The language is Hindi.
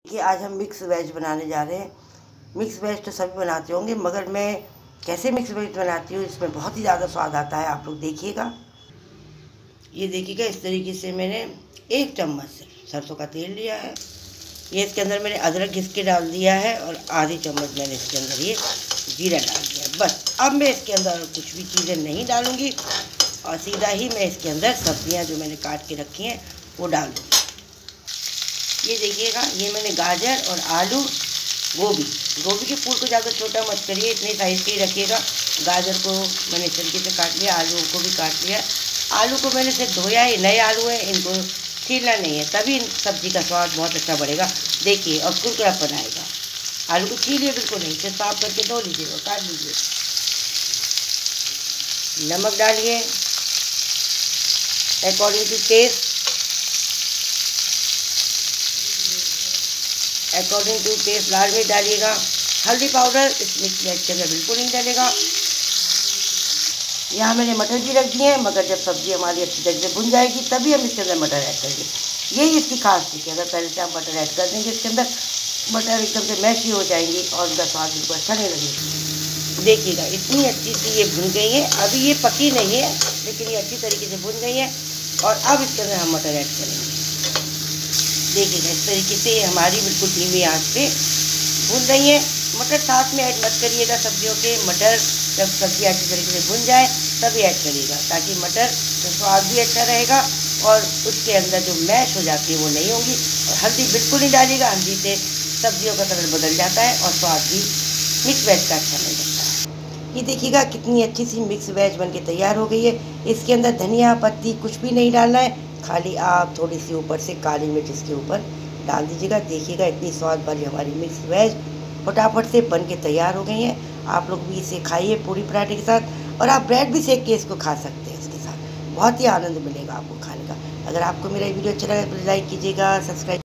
कि आज हम मिक्स वेज बनाने जा रहे हैं। मिक्स वेज तो सभी बनाते होंगे, मगर मैं कैसे मिक्स वेज बनाती हूँ इसमें बहुत ही ज़्यादा स्वाद आता है। आप लोग देखिएगा। ये देखिएगा, इस तरीके से मैंने 1 चम्मच सरसों का तेल लिया है। ये इसके अंदर मैंने अदरक घिस के डाल दिया है और आधी चम्मच मैंने इसके अंदर ये जीरा डाल दिया है। बस अब मैं इसके अंदर कुछ भी चीज़ें नहीं डालूँगी और सीधा ही मैं इसके अंदर सब्जियां जो मैंने काट के रखी हैं वो डाल दूँगी। ये देखिएगा, ये मैंने गाजर और आलू, गोभी के फूल को ज़्यादा छोटा मत करिए, इतने साइज़ के ही रखिएगा। गाजर को मैंने इस तरीके से काट लिया, आलू को भी काट लिया। आलू को मैंने सिर्फ धोया है, नए आलू हैं, इनको छीलना नहीं है, तभी सब्ज़ी का स्वाद बहुत अच्छा बढ़ेगा। देखिए, और कुरकुरापन आएगा। आलू को छीलिए बिल्कुल नहीं, सिर्फ साफ करके धो लीजिएगा, काट लीजिए। नमक डालिए according to taste. According to taste लाल मिर्च डालिएगा। हल्दी पाउडर इस मिक्स वेज के अंदर बिल्कुल नहीं डालेगा। यहाँ मैंने मटर भी रख दिए हैं, मगर जब सब्ज़ी हमारी अच्छी तरह से भुन जाएगी तभी हम इसके अंदर मटर ऐड करेंगे। यही इसकी खास चीज़ है। अगर पहले से आप मटर ऐड कर देंगे इसके अंदर, मटर एकदम से मैशी हो जाएंगी और उनका स्वाद बिल्कुल अच्छा नहीं लगेगा। देखिएगा, इतनी अच्छी सी ये भुन गई है। अभी ये पकी नहीं है, लेकिन ये अच्छी तरीके से भुन गई है। और अब इसके अंदर हम मटर ऐड करेंगे। देखिएगा, इस तरीके से हमारी बिल्कुल धीमी आंच पे भून रही है। मटर साथ में ऐड मत करिएगा सब्जियों के। मटर जब सब्ज़ी अच्छी तरीके से भुन जाए तभी ऐड करिएगा, ताकि मटर का स्वाद भी अच्छा रहेगा और उसके अंदर जो मैश हो जाती है वो नहीं होगी। और हल्दी बिल्कुल नहीं डालिएगा, हल्दी से सब्जियों का कलर बदल जाता है और स्वाद भी मिक्स वेज का अच्छा नहीं लगता है। ये देखिएगा, कितनी अच्छी सी मिक्स वेज बन के तैयार हो गई है। इसके अंदर धनिया पत्ती कुछ भी नहीं डालना है, खाली आप थोड़ी सी ऊपर से काली मिर्च इसके ऊपर डाल दीजिएगा। देखिएगा, इतनी स्वाद वाली हमारी मिक्स वेज फटाफट से बन के तैयार हो गई हैं। आप लोग भी इसे खाइए पूरी पराठे के साथ, और आप ब्रेड भी सेक के इसको खा सकते हैं। इसके साथ बहुत ही आनंद मिलेगा आपको खाने का। अगर आपको मेरा वीडियो अच्छा लगा तो लाइक कीजिएगा, सब्सक्राइब